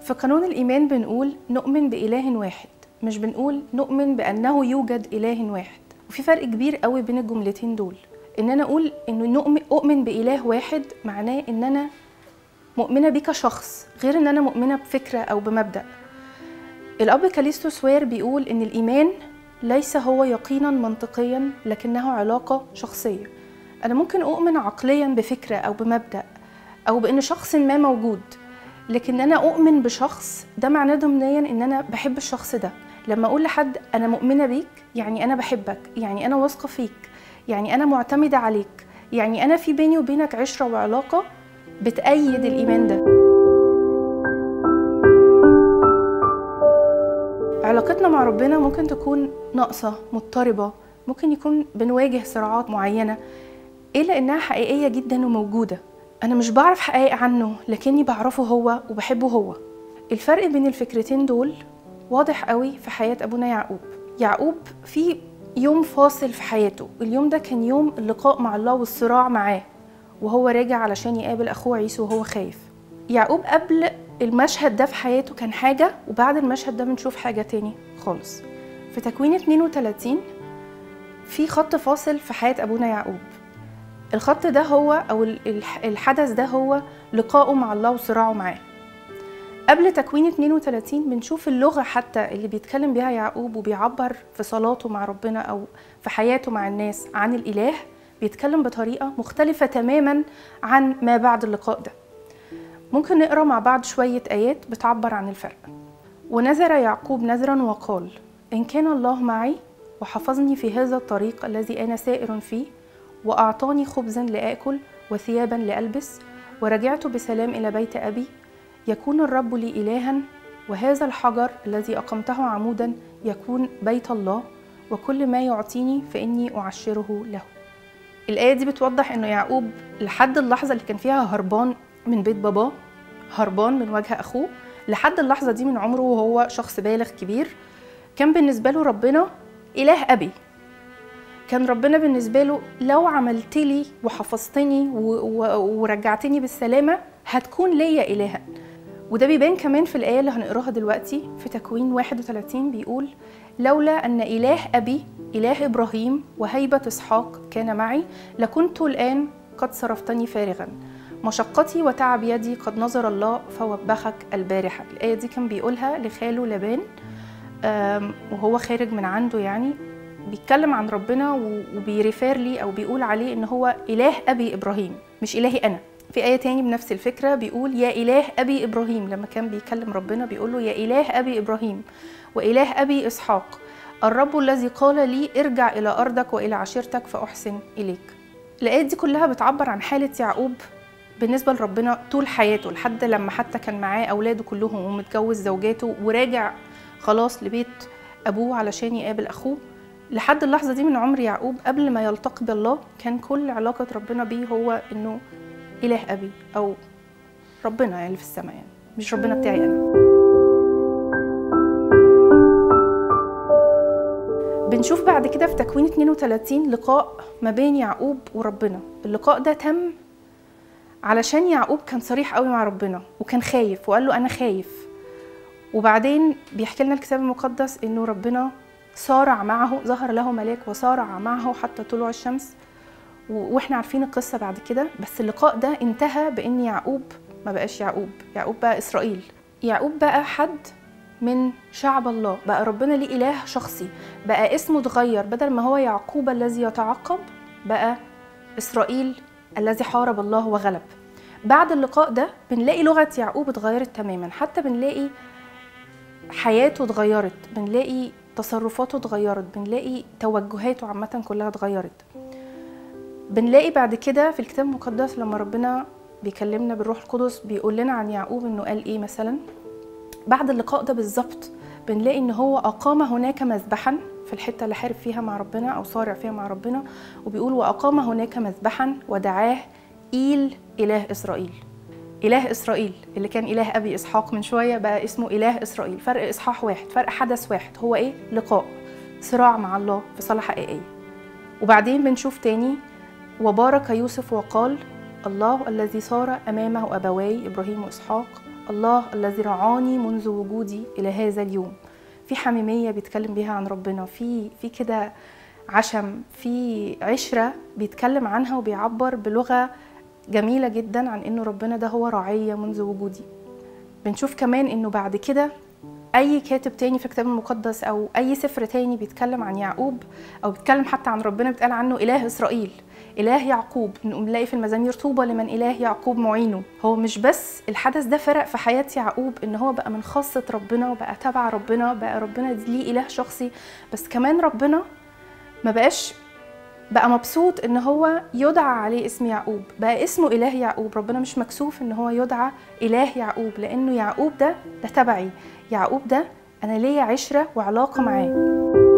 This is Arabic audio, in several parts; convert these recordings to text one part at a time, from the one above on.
في قانون الإيمان بنقول نؤمن بإله واحد، مش بنقول نؤمن بأنه يوجد إله واحد. وفي فرق كبير قوي بين الجملتين دول. إن أنا أقول إنه أؤمن بإله واحد معناه إن أنا مؤمنة بيه كشخص، غير إن أنا مؤمنة بفكرة أو بمبدأ. الأب كاليستو سوير بيقول إن الإيمان ليس هو يقينا منطقيا، لكنه علاقة شخصية. أنا ممكن أؤمن عقليا بفكرة أو بمبدأ أو بإن شخص ما موجود، لكن أنا أؤمن بشخص، ده معناه ضمنيا إن أنا بحب الشخص ده. لما أقول لحد أنا مؤمنة بيك، يعني أنا بحبك، يعني أنا واثقة فيك، يعني أنا معتمدة عليك، يعني أنا في بيني وبينك عشرة وعلاقة بتأيد الإيمان ده. علاقتنا مع ربنا ممكن تكون ناقصة، مضطربة، ممكن يكون بنواجه صراعات معينة، إلا إنها حقيقية جدا وموجودة. أنا مش بعرف حقائق عنه، لكني بعرفه هو وبحبه هو. الفرق بين الفكرتين دول واضح قوي في حياة أبونا يعقوب. يعقوب في يوم فاصل في حياته، اليوم ده كان يوم اللقاء مع الله والصراع معاه، وهو راجع علشان يقابل أخوه عيسو وهو خايف. يعقوب قبل المشهد ده في حياته كان حاجة، وبعد المشهد ده بنشوف حاجة تاني خالص. في تكوين 32 في خط فاصل في حياة أبونا يعقوب. الخط ده هو أو الحدث ده هو لقاؤه مع الله وصراعه معاه. قبل تكوين 32 بنشوف اللغة حتى اللي بيتكلم بيها يعقوب وبيعبر في صلاته مع ربنا أو في حياته مع الناس عن الإله، بيتكلم بطريقة مختلفة تماما عن ما بعد اللقاء ده. ممكن نقرأ مع بعض شوية آيات بتعبر عن الفرق. ونذر يعقوب نذرا وقال: إن كان الله معي وحفظني في هذا الطريق الذي أنا سائر فيه، وأعطاني خبزا لآكل وثيابا لألبس، ورجعت بسلام إلى بيت أبي، يكون الرب لي إلها، وهذا الحجر الذي أقمته عمودا يكون بيت الله، وكل ما يعطيني فإني أعشره له. الآية دي بتوضح إنه يعقوب لحد اللحظة اللي كان فيها هربان من بيت باباه، هربان من وجه أخوه، لحد اللحظة دي من عمره وهو شخص بالغ كبير، كان بالنسبة له ربنا إله أبي. كان ربنا بالنسبة له لو عملت لي وحفظتني ورجعتني بالسلامة هتكون ليا إلها. وده بيبان كمان في الآية اللي هنقراها دلوقتي في تكوين 31 بيقول: لولا أن إله أبي إله إبراهيم وهيبة إسحاق كان معي، لكنت الآن قد صرفتني فارغا، مشقتي وتعب يدي قد نظر الله فوبخك البارحة. الآية دي كان بيقولها لخاله لابان وهو خارج من عنده، يعني بيتكلم عن ربنا وبيريفير لي أو بيقول عليه إن هو إله أبي إبراهيم مش إلهي أنا. في آية تاني بنفس الفكرة بيقول: يا إله أبي إبراهيم، لما كان بيكلم ربنا بيقول له: يا إله أبي إبراهيم وإله أبي إسحاق، الرب الذي قال لي ارجع إلى أرضك وإلى عشيرتك فأحسن إليك. الآيات دي كلها بتعبر عن حالة يعقوب بالنسبة لربنا طول حياته، لحد لما حتى كان معاه أولاده كلهم ومتجوز زوجاته وراجع خلاص لبيت أبوه علشان يقابل أخوه. لحد اللحظة دي من عمر يعقوب قبل ما يلتقي بالله كان كل علاقة ربنا بيه هو إنه إله أبي أو ربنا يعني في السماء، يعني مش ربنا بتاعي أنا. بنشوف بعد كده في تكوين 32 لقاء ما بين يعقوب وربنا. اللقاء ده تم علشان يعقوب كان صريح قوي مع ربنا وكان خايف وقال له أنا خايف. وبعدين بيحكي لنا الكتاب المقدس إنه ربنا صارع معه، ظهر له ملاك وصارع معه حتى طلوع الشمس، واحنا عارفين القصة بعد كده. بس اللقاء ده انتهى بإن يعقوب ما بقاش يعقوب، يعقوب بقى إسرائيل. يعقوب بقى حد من شعب الله، بقى ربنا ليه إله شخصي، بقى اسمه اتغير، بدل ما هو يعقوب الذي يتعقب بقى إسرائيل الذي حارب الله وغلب. بعد اللقاء ده بنلاقي لغة يعقوب اتغيرت تماما، حتى بنلاقي حياته اتغيرت، بنلاقي تصرفاته اتغيرت، بنلاقي توجهاته عامة كلها اتغيرت. بنلاقي بعد كده في الكتاب المقدس لما ربنا بيكلمنا بالروح القدس بيقول لنا عن يعقوب انه قال ايه. مثلا بعد اللقاء ده بالظبط بنلاقي ان هو اقام هناك مذبحا في الحته اللي حارب فيها مع ربنا او صارع فيها مع ربنا، وبيقول واقام هناك مذبحا ودعاه إيل اله اسرائيل. اله اسرائيل اللي كان اله ابي اسحاق من شويه بقى اسمه اله اسرائيل. فرق اصحاح واحد، فرق حدث واحد، هو ايه؟ لقاء، صراع مع الله في صلاة حقيقيه. وبعدين بنشوف تاني وبارك يوسف وقال: الله الذي صار أمامه أبواي إبراهيم وإسحاق الله الذي رعاني منذ وجودي إلى هذا اليوم. في حميمية بيتكلم بيها عن ربنا، في كده عشم، في عشرة بيتكلم عنها وبيعبر بلغة جميلة جدا عن إنه ربنا ده هو راعية منذ وجودي. بنشوف كمان إنه بعد كده أي كاتب تاني في الكتاب المقدس أو أي سفر تاني بيتكلم عن يعقوب أو بيتكلم حتى عن ربنا بيتقال عنه إله إسرائيل، إله يعقوب. نلاقي في المزامير طوبى لمن إله يعقوب معينه. هو مش بس الحدث ده فرق في حياة يعقوب إن هو بقى من خاصة ربنا وبقى تبع ربنا، بقى ربنا ليه إله شخصي، بس كمان ربنا ما بقى مبسوط إن هو يدعى عليه اسم يعقوب، بقى اسمه إله يعقوب. ربنا مش مكسوف إن هو يدعى إله يعقوب، لأنه يعقوب ده تبعي، يعقوب ده أنا ليا عشرة وعلاقة معاه.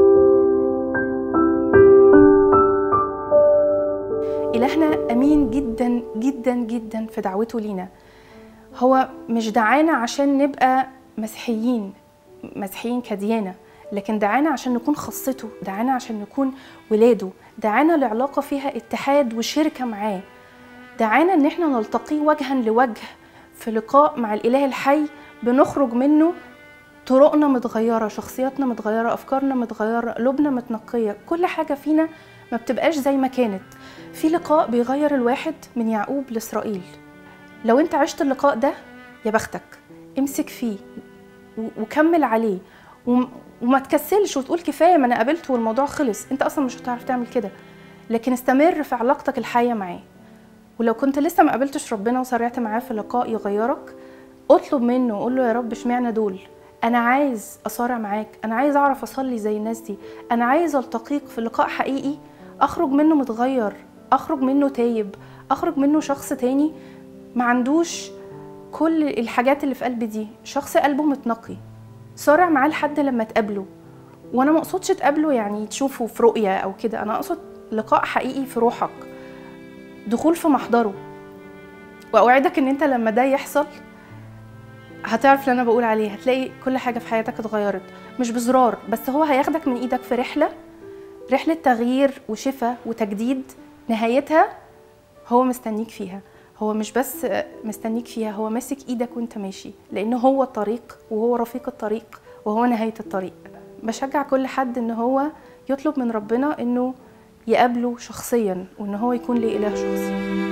إلهنا أمين جدا جدا جدا في دعوته لينا. هو مش دعانا عشان نبقى مسيحيين كديانة، لكن دعانا عشان نكون خاصته، دعانا عشان نكون ولاده، دعانا لعلاقة فيها اتحاد وشركة معاه، دعانا ان احنا نلتقي وجها لوجه في لقاء مع الإله الحي، بنخرج منه طرقنا متغيرة، شخصياتنا متغيرة، أفكارنا متغيرة، قلوبنا متنقية، كل حاجة فينا ما بتبقاش زي ما كانت. في لقاء بيغير الواحد من يعقوب لإسرائيل. لو انت عشت اللقاء ده يا بختك، امسك فيه وكمل عليه، وما تكسلش وتقول كفاية ما أنا قابلته والموضوع خلص. انت أصلا مش هتعرف تعمل كده، لكن استمر في علاقتك الحية معاه. ولو كنت لسه ما قابلتش ربنا وسرعت معاه في لقاء يغيرك، اطلب منه وقول له يا رب اشمعنى دول؟ أنا عايز أصارع معاك، أنا عايز أعرف أصلي زي الناس دي، أنا عايز ألتقيك في لقاء حقيقي أخرج منه متغير، أخرج منه تايب، أخرج منه شخص تاني ما عندوش كل الحاجات اللي في قلبي دي، شخص قلبه متنقي. صارع معاه لحد لما تقابله. وأنا ما أقصدش تقابله يعني تشوفه في رؤية أو كده، أنا أقصد لقاء حقيقي في روحك، دخول في محضره. وأوعدك إن أنت لما ده يحصل هتعرف اللي أنا بقول عليه، هتلاقي كل حاجة في حياتك اتغيرت، مش بزرار بس، هو هياخدك من إيدك في رحلة تغيير وشفاء وتجديد، نهايتها هو مستنيك فيها. هو مش بس مستنيك فيها، هو ماسك إيدك وانت ماشي، لأنه هو الطريق وهو رفيق الطريق وهو نهاية الطريق. بشجع كل حد إن هو يطلب من ربنا إنه يقابله شخصيا، وإن هو يكون ليه إله شخصي.